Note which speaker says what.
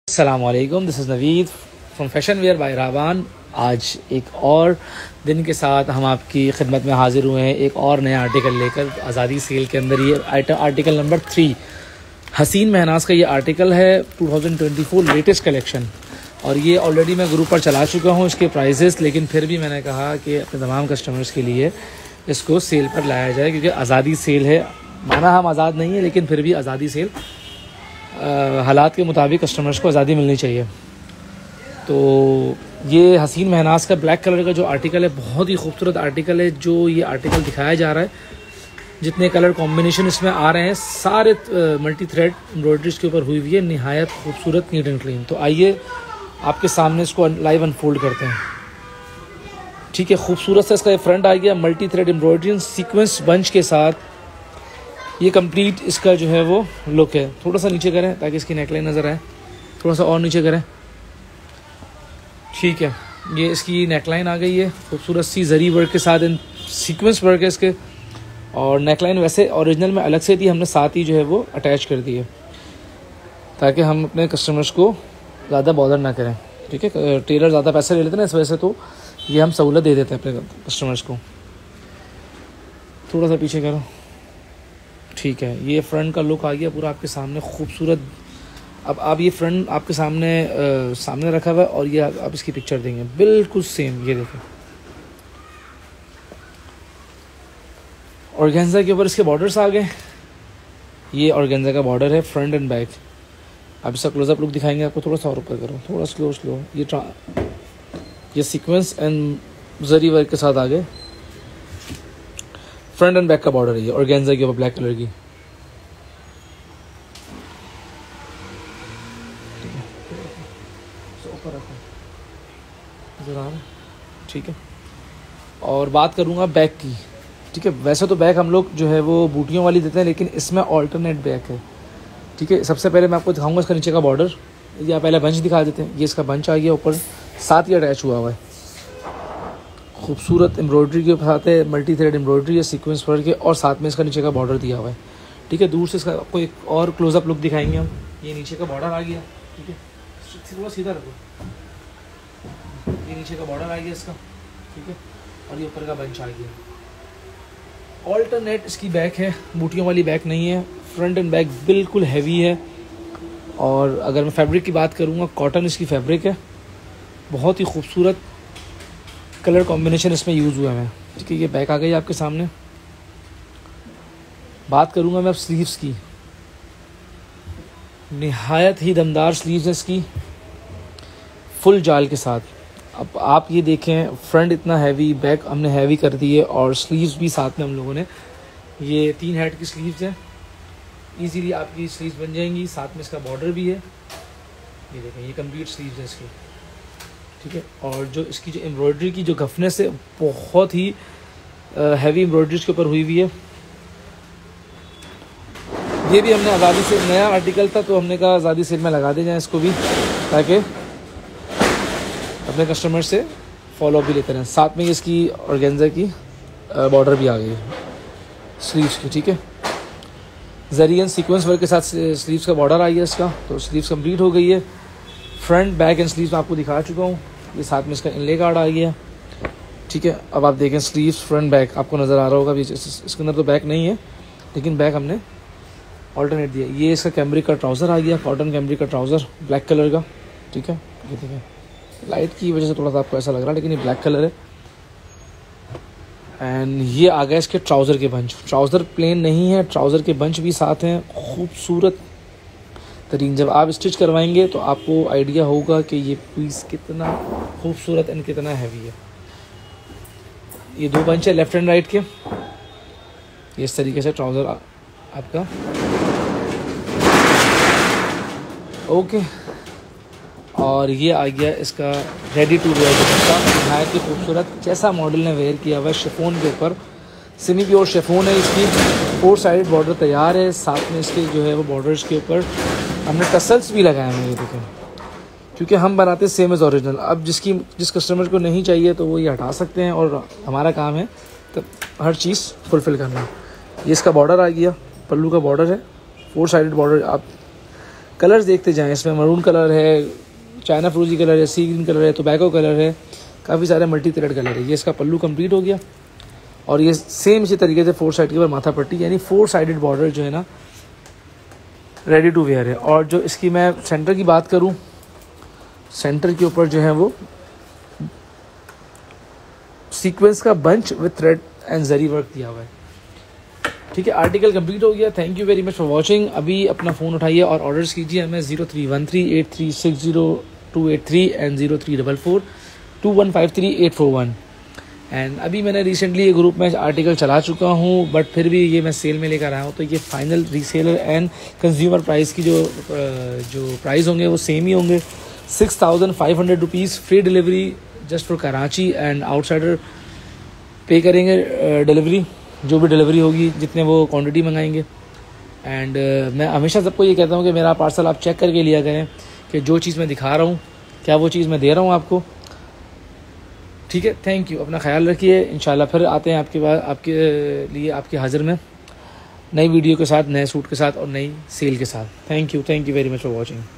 Speaker 1: अस्सलामुअलैकुम, this is Naveed from fashion wear by Rawan. आज एक और दिन के साथ हम आपकी खिदमत में हाजिर हुए हैं एक और नया आर्टिकल लेकर। आज़ादी सेल के अंदर ये आर्टिकल नंबर 3 हसीन महनाज का ये आर्टिकल है 2024 लेटेस्ट कलेक्शन। और ये ऑलरेडी मैं ग्रुप पर चला चुका हूँ इसके प्राइजेस, लेकिन फिर भी मैंने कहा कि अपने तमाम कस्टमर्स के लिए इसको सेल पर लाया जाए, क्योंकि आज़ादी सेल है। माना हम आज़ाद नहीं है, लेकिन फिर भी आज़ादी सेल हालात के मुताबिक कस्टमर्स को आज़ादी मिलनी चाहिए। तो ये हसीन महनाज का ब्लैक कलर का जो आर्टिकल है, बहुत ही खूबसूरत आर्टिकल है। जो ये आर्टिकल दिखाया जा रहा है, जितने कलर कॉम्बिनेशन इसमें आ रहे हैं, सारे मल्टी थ्रेड एम्ब्रॉयडरीज के ऊपर हुई हुई है, निहायत खूबसूरत, नीट एंड क्लीन। तो आइए आपके सामने इसको लाइव अनफोल्ड करते हैं। ठीक है, खूबसूरत सा इसका फ्रंट आ गया, multi thread embroidery sequence bunch के साथ। ये कंप्लीट इसका जो है वो लुक है। थोड़ा सा नीचे करें ताकि इसकी नेकलाइन नज़र आए, थोड़ा सा और नीचे करें। ठीक है, ये इसकी नेकलाइन आ गई है खूबसूरत सी जरी वर्क के साथ, इन सीक्वेंस वर्क है इसके। और नेकलाइन वैसे ओरिजिनल में अलग से थी, हमने साथ ही जो है वो अटैच कर दी है ताकि हम अपने कस्टमर्स को ज़्यादा बॉदर ना करें। ठीक है, टेलर ज़्यादा पैसे ले लेते हैं ना, इस वजह से तो ये हम सहूलत दे देते हैं अपने कस्टमर्स को। थोड़ा सा पीछे करो। ठीक है, ये फ्रंट का लुक आ गया पूरा आपके सामने खूबसूरत। अब आप ये फ्रंट आपके सामने रखा हुआ है, और ये आप इसकी पिक्चर देंगे बिल्कुल सेम। ये देखें, ऑर्गेन्जा के ऊपर इसके बॉर्डर्स आ गए। ये ऑर्गेन्जा का बॉर्डर है फ्रंट एंड बैक। आप इसका क्लोजअप लुक दिखाएंगे आपको। थोड़ा सा और ऊपर करो, थोड़ा स्लो। ये सीक्वेंस एंड जरी वर्क के साथ आ गए। फ्रंट एंड बैक का बॉर्डर है ये ऑर्गेन्जा के ऊपर ब्लैक कलर की। ठीक है, और बात करूँगा बैक की। ठीक है, वैसे तो बैक हम लोग जो है वो बूटियों वाली देते हैं, लेकिन इसमें ऑल्टरनेट बैक है। ठीक है, सबसे पहले मैं आपको दिखाऊंगा इसका नीचे का बॉर्डर, या पहले बंच दिखा देते हैं। ये इसका बंच आ गया, ऊपर साथ ही अटैच हुआ है खूबसूरत एम्ब्रॉयडरी के साथ है, मल्टी थ्रेड एम्ब्रॉयडरी है, सीक्वेंस वर्क के, और साथ में इसका नीचे का बॉर्डर दिया हुआ है। ठीक है, दूर से इसका आपको एक और क्लोजअप लुक दिखाएंगे हम। ये नीचे का बॉर्डर आ गया। ठीक है, थोड़ा सीधा रखो। ये नीचे का बॉर्डर आ गया इसका। ठीक है, और ये ऊपर का बंच आ गया। ऑल्टरनेट इसकी बैक है, बूटियों वाली बैक नहीं है। फ्रंट एंड बैक बिल्कुल हैवी है। और अगर मैं फैब्रिक की बात करूँगा, कॉटन इसकी फैब्रिक है। बहुत ही खूबसूरत कलर कॉम्बिनेशन इसमें यूज़ हुआ है। ठीक है, ये बैक आ गई आपके सामने। बात करूँगा मैं अब स्लीव्स की। निहायत ही दमदार स्लीव्स है इसकी, फुल जाल के साथ। अब आप ये देखें, फ्रंट इतना हैवी, बैक हमने हैवी कर दी है, और स्लीव्स भी साथ में हम लोगों ने ये 3 हेड की स्लीव्स हैं। इजीली आपकी स्लीव्स बन जाएंगी। साथ में इसका बॉर्डर भी है। ये देखें, ये कंप्लीट स्लीव्स है इसकी। ठीक है, और जो इसकी जो एम्ब्रॉयडरी की जो गफनेस है, बहुत ही हैवी एम्ब्रॉयडरीज के ऊपर हुई हुई है। ये भी हमने आज़ादी से, नया आर्टिकल था तो हमने कहा आज़ादी सेल में लगा दे जाए इसको भी, ताकि अपने कस्टमर से फॉलो भी लेते रहें। साथ में इसकी ऑर्गेन्जा की बॉर्डर भी आ गई है स्लीव्स की। ठीक है, जरी एंड सीक्वेंस वर्क के साथ स्लीव्स का बॉर्डर आ गया इसका। तो स्लीव्स कंप्लीट हो गई है। फ्रंट बैक एंड स्लीव्स आपको दिखा चुका हूँ। ये साथ में इसका इनले कार्ड आ गया। ठीक है, अब आप देखें स्लीव्स फ्रंट बैक आपको नज़र आ रहा होगा। इसके अंदर तो बैक नहीं है, लेकिन बैक हमने ऑल्टरनेट दिया। ये इसका कैमरिक का ट्राउज़र आ गया, कॉटन कैमरिक का ट्राउज़र ब्लैक कलर का। ठीक है, ये देखें, लाइट की वजह से थोड़ा सा आपको ऐसा लग रहा है, लेकिन ये ब्लैक कलर है। एंड ये आ गया इसके ट्राउज़र के बंच। ट्राउज़र प्लेन नहीं है, ट्राउज़र के बंच भी साथ हैं, खूबसूरत तरीन। जब आप स्टिच करवाएंगे तो आपको आइडिया होगा कि ये पीस कितना खूबसूरत एंड कितना हैवी है। ये 2 बंच है लेफ्ट एंड राइट के। ये इस तरीके से ट्राउज़र आपका ओके। और ये आ गया इसका रेडी टू वेयर दुपट्टा, नहायत ही खूबसूरत। जैसा मॉडल ने वेयर किया हुआ है, शिफॉन के ऊपर, सेमी प्योर शिफॉन है इसकी। 4 साइड बॉर्डर तैयार है। साथ में इसके जो है वो बॉर्डर्स के ऊपर हमने टसल्स भी लगाए हैं। ये देखें, क्योंकि हम बनाते सेम एज़ ओरिजिनल। अब जिस कस्टमर को नहीं चाहिए तो वो ये हटा सकते हैं, और हमारा काम है तो हर चीज़ फुलफ़िल करना। ये इसका बॉर्डर आ गया, पल्लू का बॉर्डर है, 4 साइडेड बॉर्डर। आप कलर्स देखते जाएं, इसमें मरून कलर है, चाइना फ्रोजी कलर है, सी ग्रीन कलर है, टोबैको कलर है, काफ़ी सारे मल्टी थ्रेड कलर है। ये इसका पल्लू कंप्लीट हो गया और ये सेम इसी तरीके से 4 साइड के ऊपर माथा पट्टी, यानी 4 साइडेड बॉर्डर जो है ना रेडी टू वेयर है। और जो इसकी मैं सेंटर की बात करूं, सेंटर के ऊपर जो है वो सीक्वेंस का bunch with thread and zari work दिया हुआ है। ठीक है, आर्टिकल कंप्लीट हो गया। Thank you very much for watching. अभी अपना फ़ोन उठाइए और ऑर्डर्स कीजिए हमें 03138360 एंड 03442153 एंड अभी मैंने रिसेंटली ग्रुप में आर्टिकल चला चुका हूँ, बट फिर भी ये मैं सेल में लेकर आया हूँ। तो ये final reseller and consumer price की जो प्राइस होंगे वो सेम ही होंगे। 6500 rupees, free delivery just for Karachi and outsider पे करेंगे डिलीवरी, जो भी डिलीवरी होगी, जितने वो क्वांटिटी मंगाएंगे। एंड मैं हमेशा सबको ये कहता हूँ कि मेरा पार्सल आप चेक करके लिया करें कि जो चीज़ मैं दिखा रहा हूँ क्या वो चीज़ मैं दे रहा हूँ आपको। ठीक है, थैंक यू, अपना ख्याल रखिए। इंशाल्लाह फिर आते हैं आपके पास, आपके लिए आपके हाजिर में नई वीडियो के साथ, नए सूट के साथ और नई सेल के साथ। Thank you very much for watching.